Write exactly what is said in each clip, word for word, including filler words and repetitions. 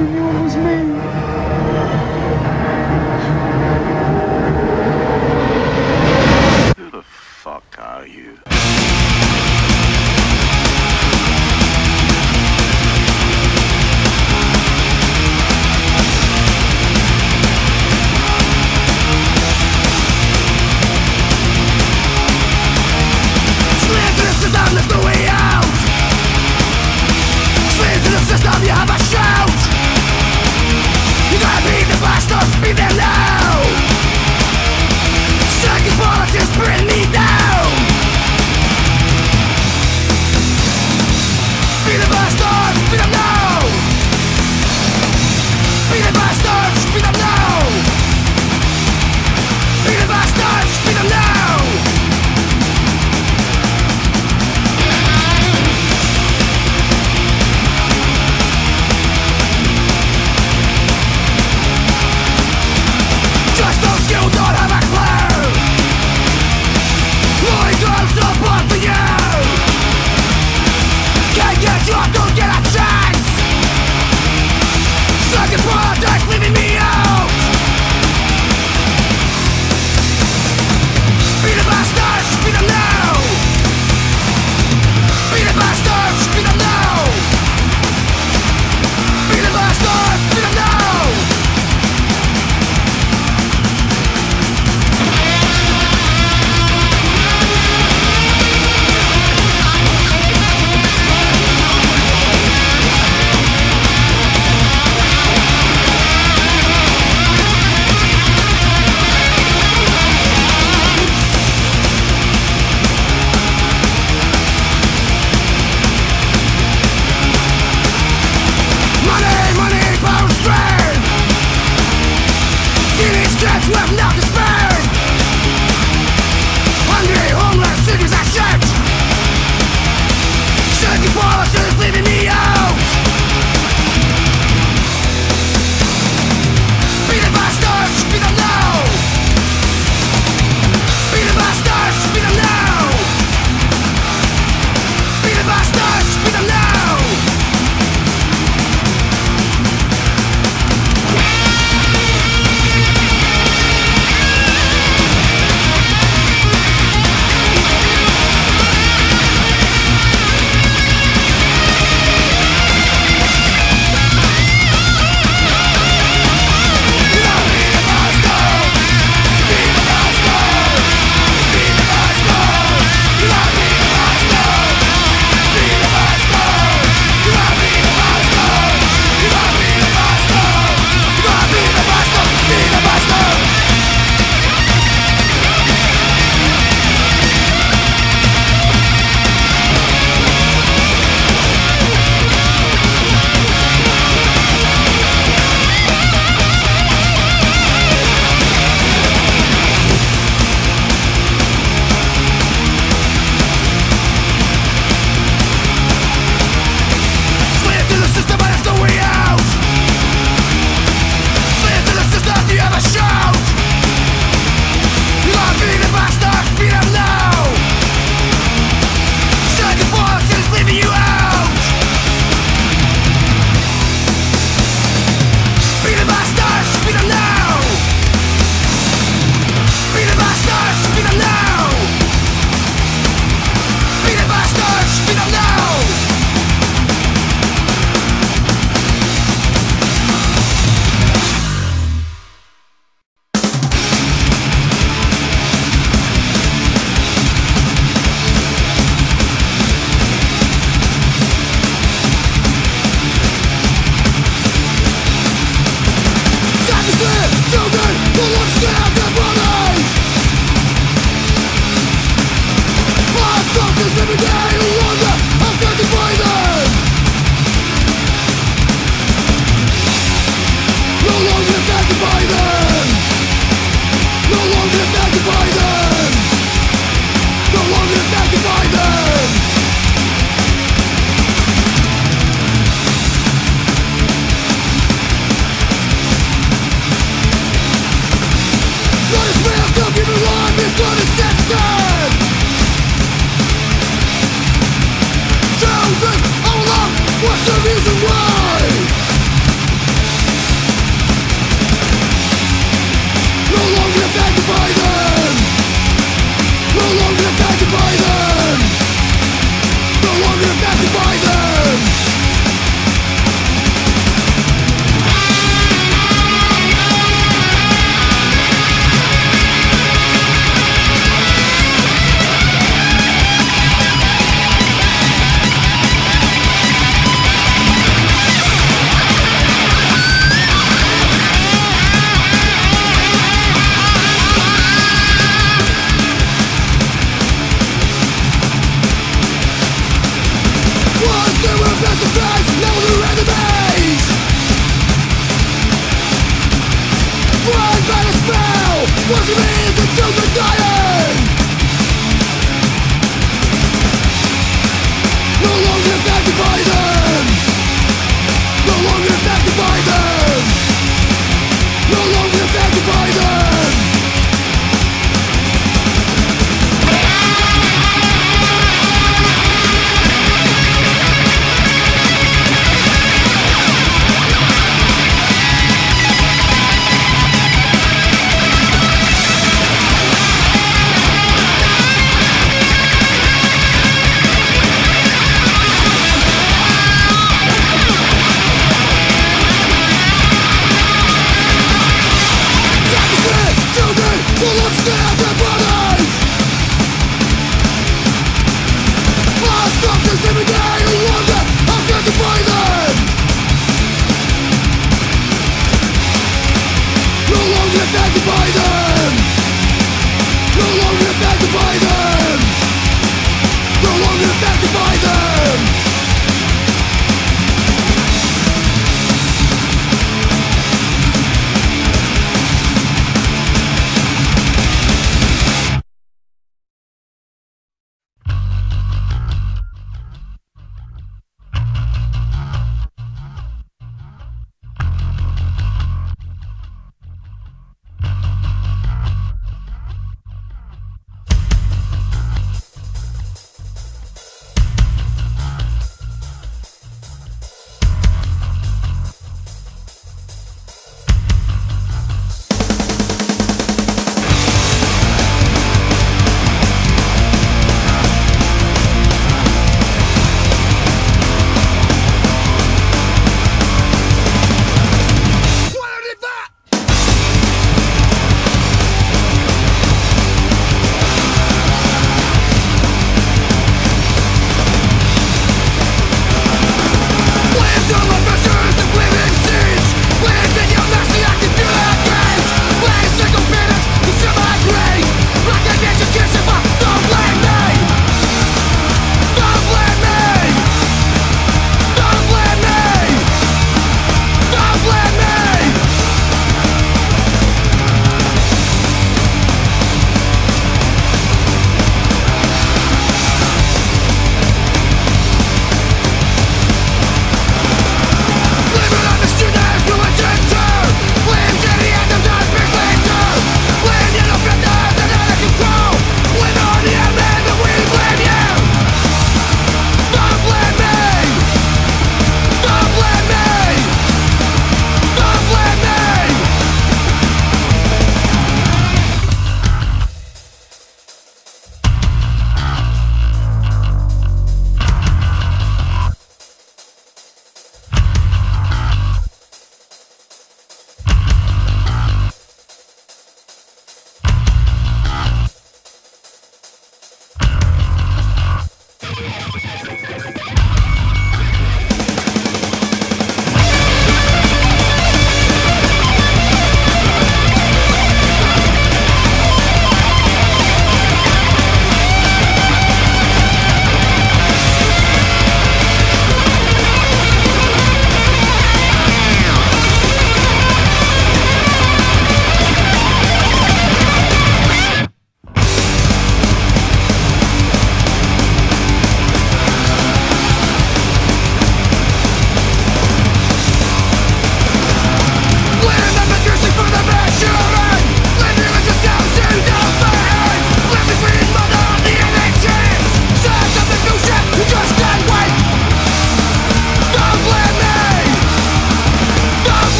What's the reason why?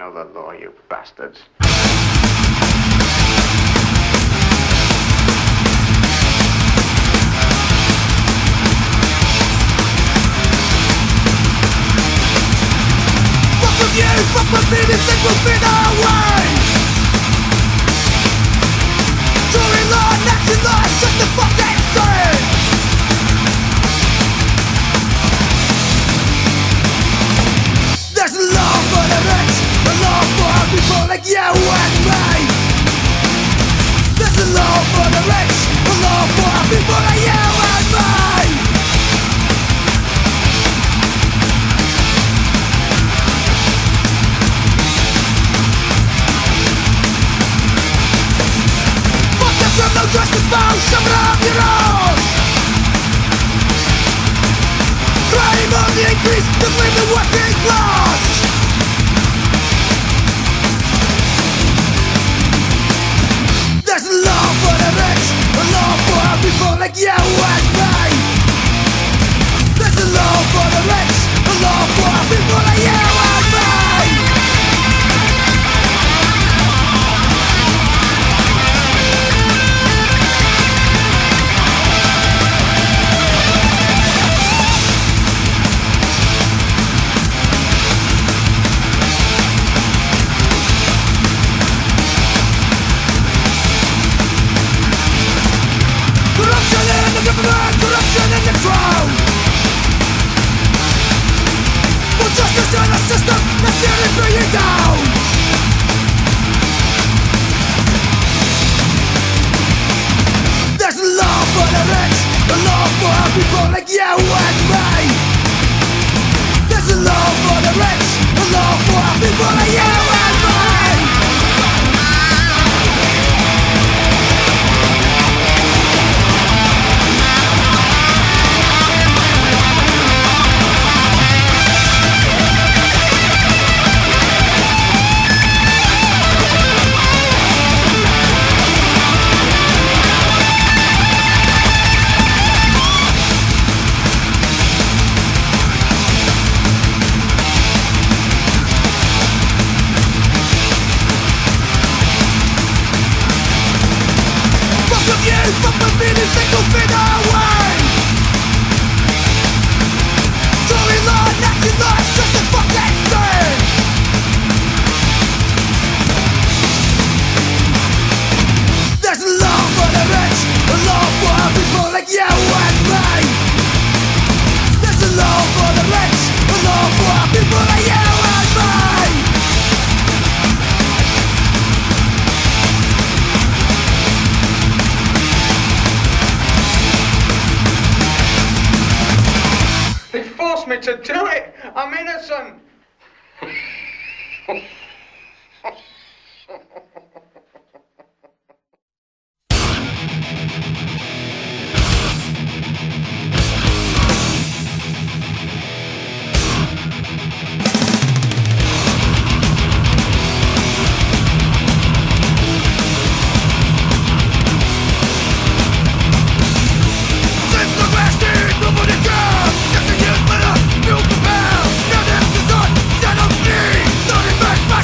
know the law, you bastards. Fuck with you, fuck with me, this thing will be the way. Tory law, Nazi law, it's just the fucking same. There's a law for the rich, a law for people like you and me. There's a law for the rich, a law for people like you and me. Fuck the criminal justice bound, shove it up your nose. Crime on the increase, to blame the working class. There's a law for the rich, a law for people like you and me. There's a law for the rich, a law for people like you and me. Corruption in the government, corruption in the crowd. For justice in the system, that's nearly bringing down. There's a law for the rich, a law for people like you and me. There's a law for the rich, a law for people like you and me. Fuck with me, this thing will be the way. Tory law, Nazi law, it's just the fucking same. There's a law for the rich, a law for people like you and me. There's a law for the rich, a law for people like you and me. They forced me to do it! I'm innocent! Since the bastard, nobody cares. Just a years later, you prepare. Now there's the sun, set on me. Starting back my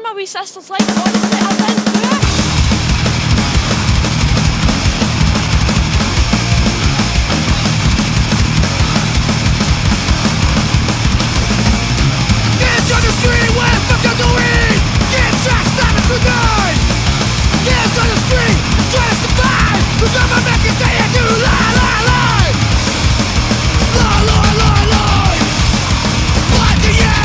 my wee sister's like, honestly, I didn't do it. Kids on the street, what the fuck are doing? Kids trying to stop us tonight. Kids on the street, trying to survive. The government can tell you to lie, lie, lie. Lie, lie, lie, lie. Lie to you.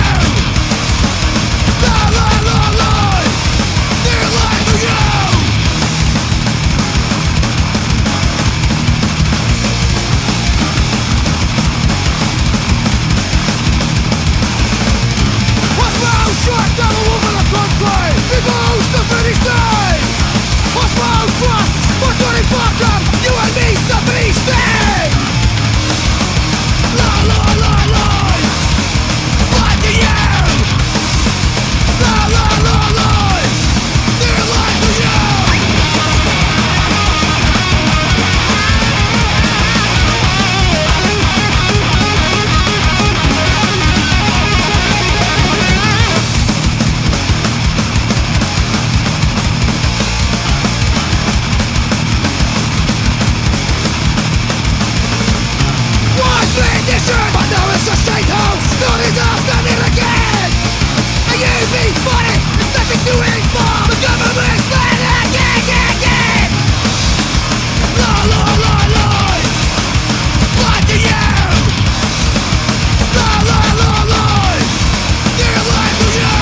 Lie, lie, lie, lie. They're lying to you. What's my own shot down a woman of country? People who suffer these days. What's my own trust? What's twenty bottoms? You and me suffer these days. Lie, lie, lie, lie. Lie to you. Lie, lie, lie, lie. They're lying to you. But now it's a state house. Not enough, done it again. And you be funny, nothing doing for the government's plan again, again, again. Lie, lie, lie, lie. Lie to you. Lie, lie, lie, lie. They're lying to you.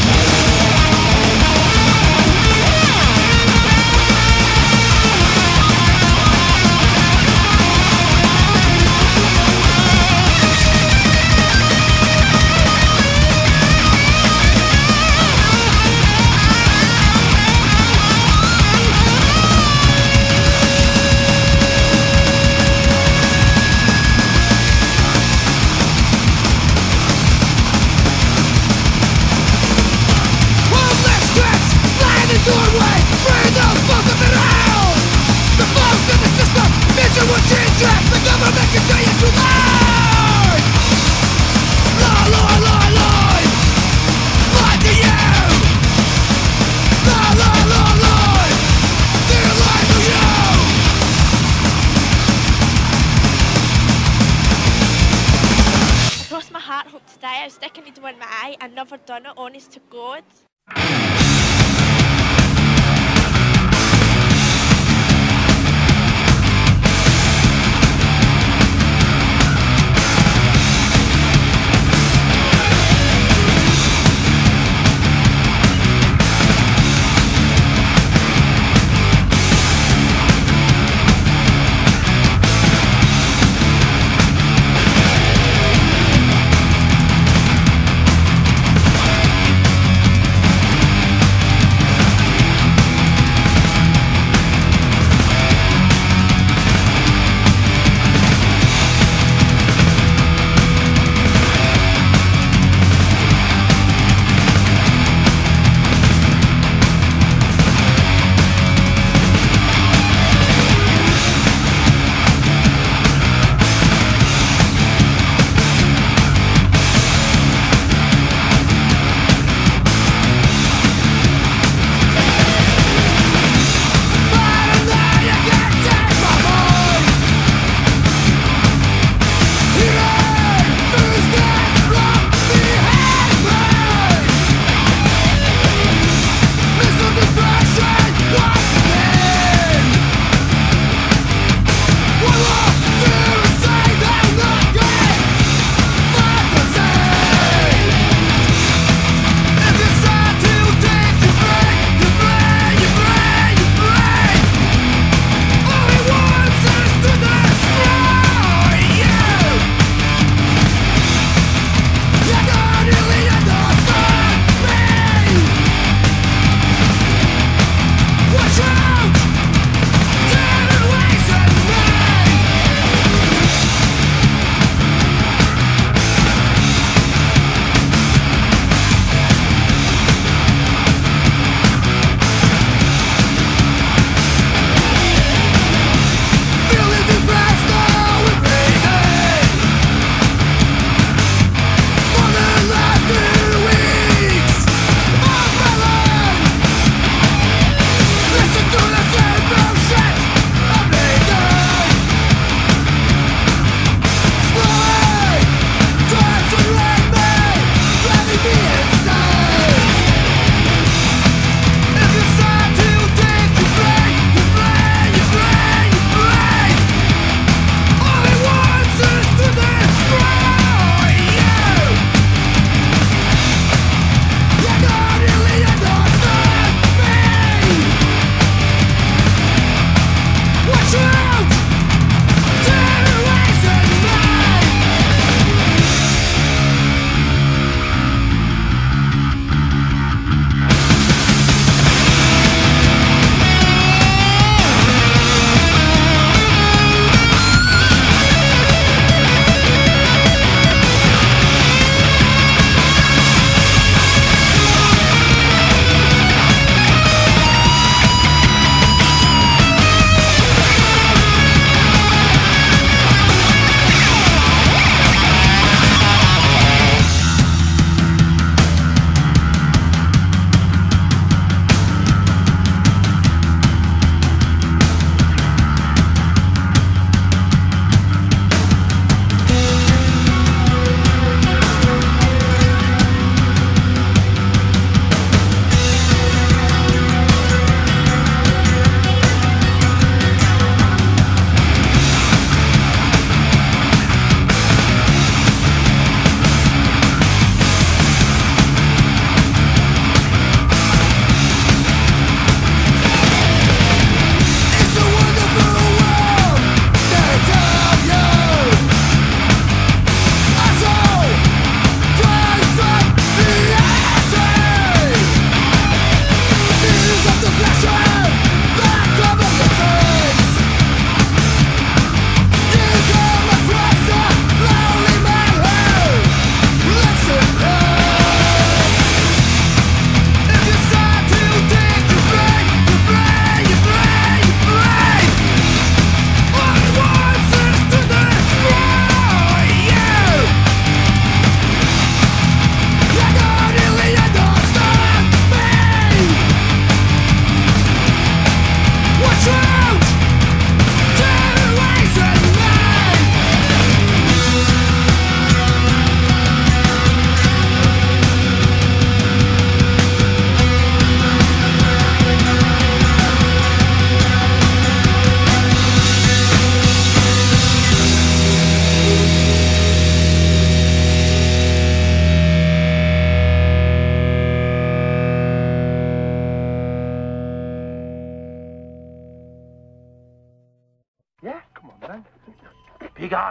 Today I was sticking needle in my eye. I never done it, honest to God.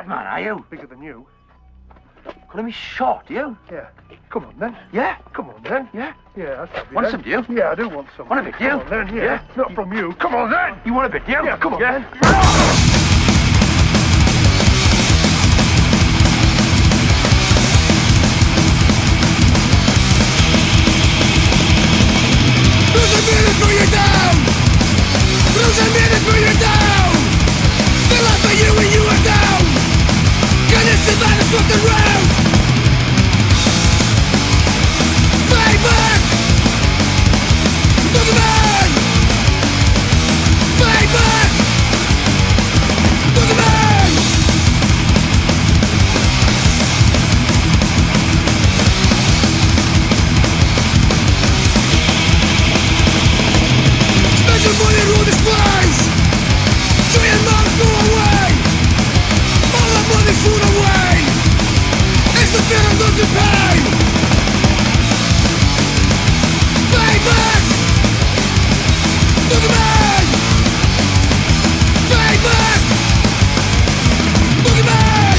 man, are you? Bigger than you. Calling me short, you? Yeah. Come on then. Yeah? Come on then. Yeah? Yeah, that's Want some, do you? Yeah, I do want some. Want a bit, do you? Come on then, yeah. Yeah? Not from you. Come on then. You want a bit, do you? Yeah, come on yeah? then. Lose a minute, bring you down. Lose a minute, bring you down. They laugh at you when you are down. Can you see that it's walking round? Fight back to the man. Fight back to the man. Spend your money on this place. So your mouth go away. All the money thrown away. It's the fear of losing pain. Fight back to the man. Fight back to the man.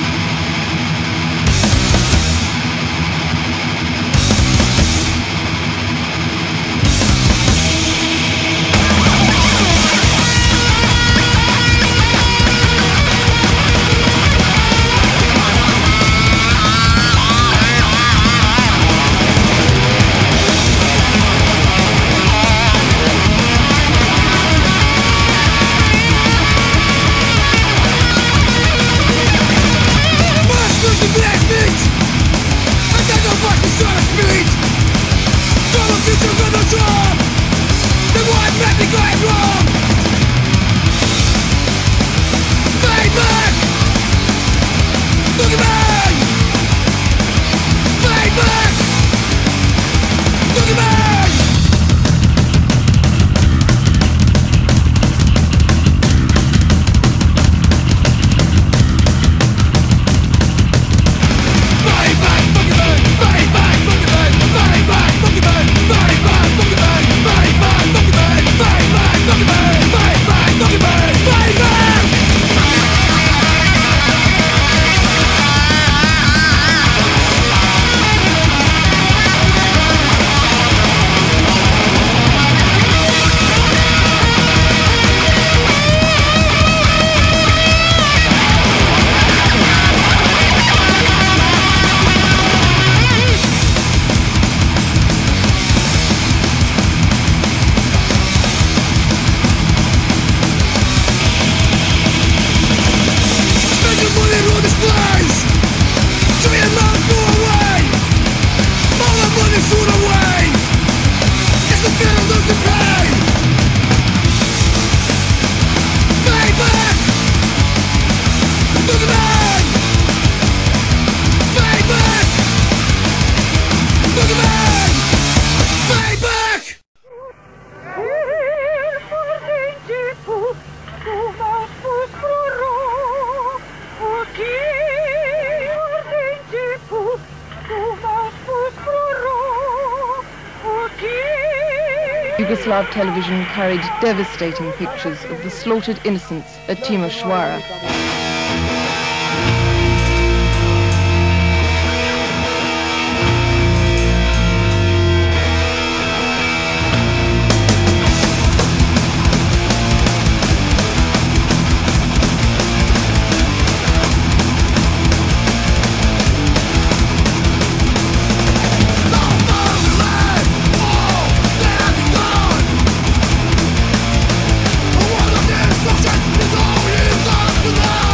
Masters of black meat. I got no back to sort of speed. For the future of the job. The one made me going wrong. Fight back to the man. Fight back to the man. Fight back, Pokemon! Fight back, Pokemon! Fight back, Pokemon! Fight back, Pokemon! Fight back, Pokemon! Fight back, Pokemon! Fight back, Pokemon! Fight back! Spend your money on this place. So your mouth go away. All the money thrown away. It's the fear of losing pain. Fight back to the man. Fight back to the man. Fight back. Yugoslav television carried devastating pictures of the slaughtered innocents at Timisoara. All of this destruction is all you got to know.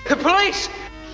The police!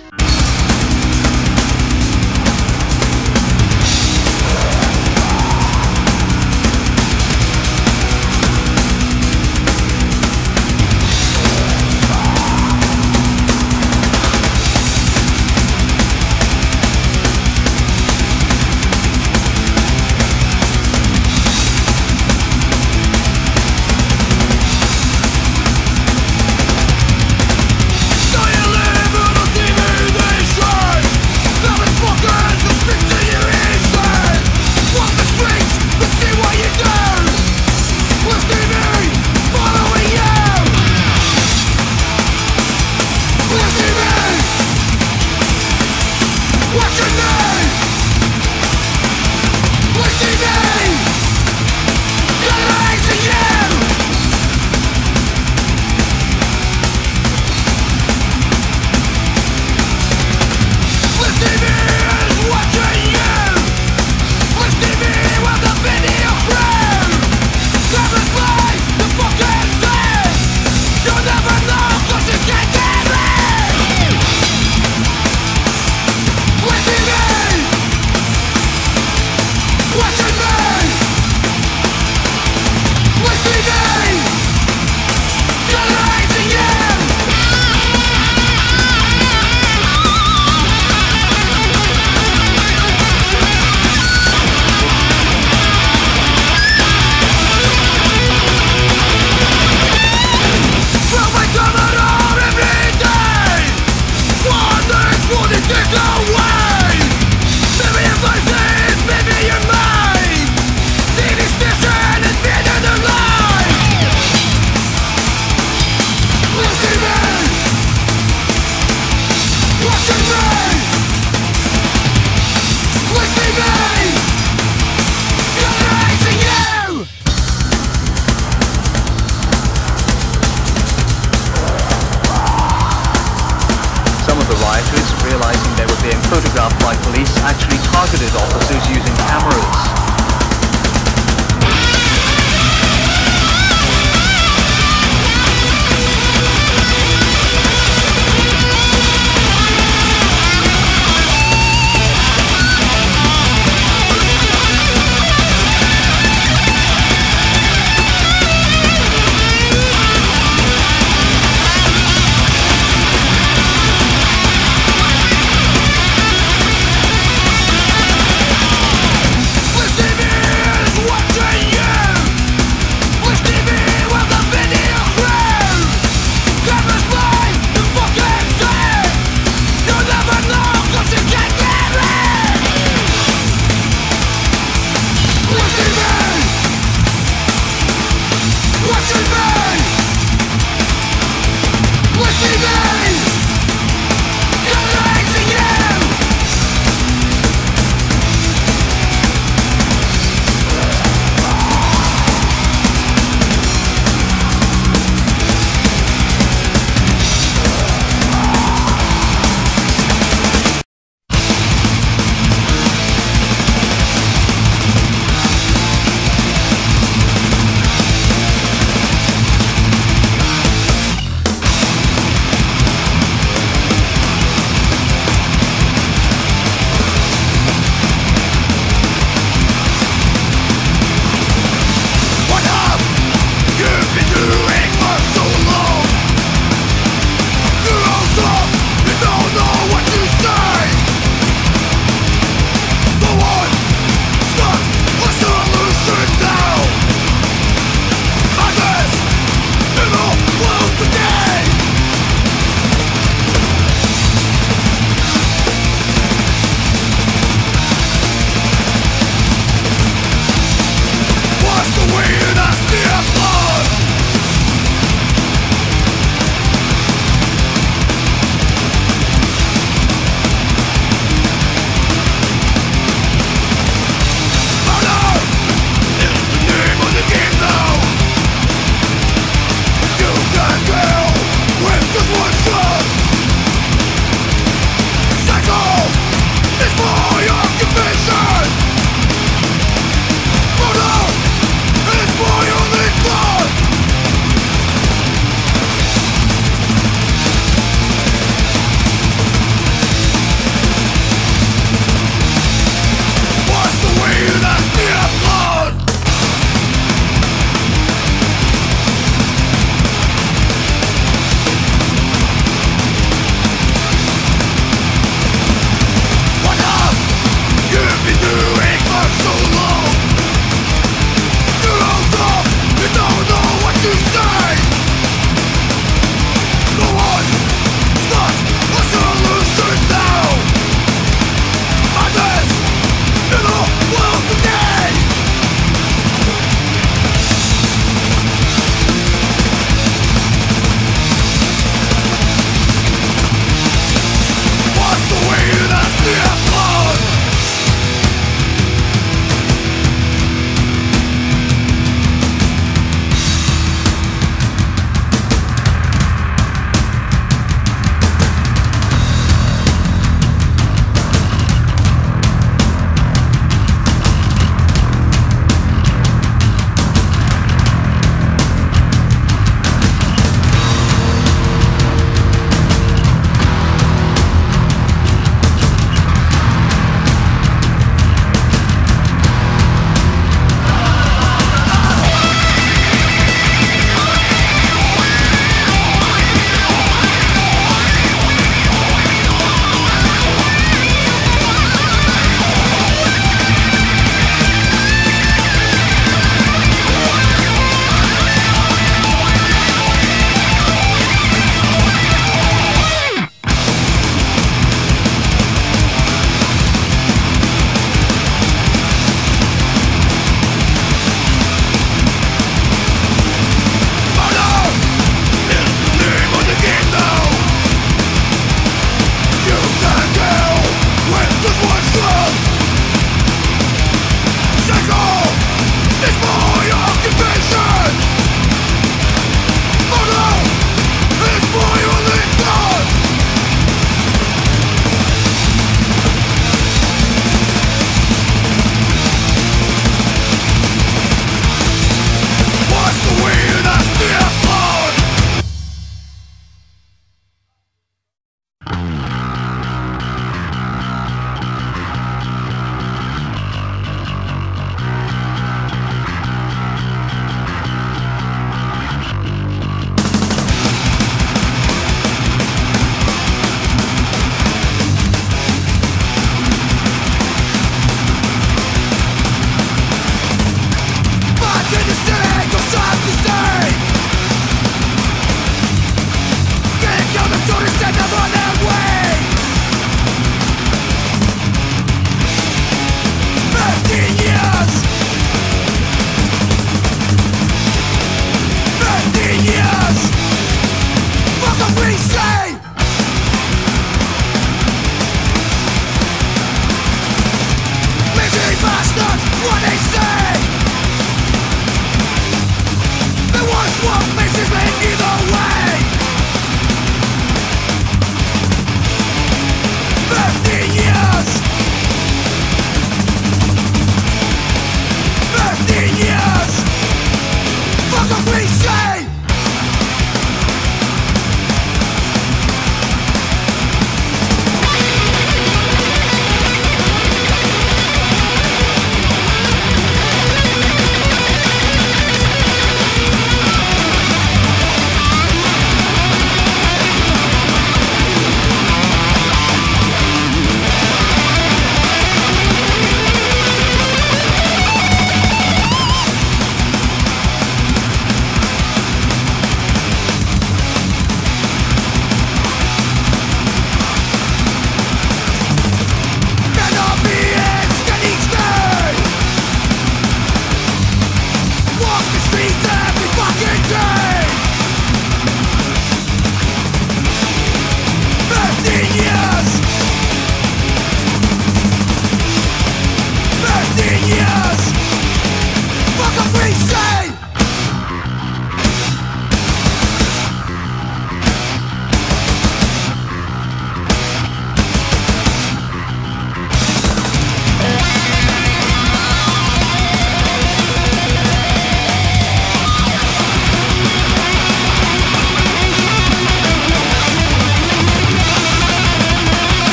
Realizing they were being photographed by police, actually targeted officers using cameras. Let's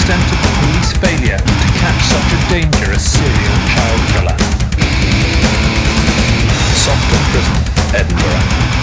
extent of the police failure to catch such a dangerous serial child killer. Softer Prison, Edinburgh.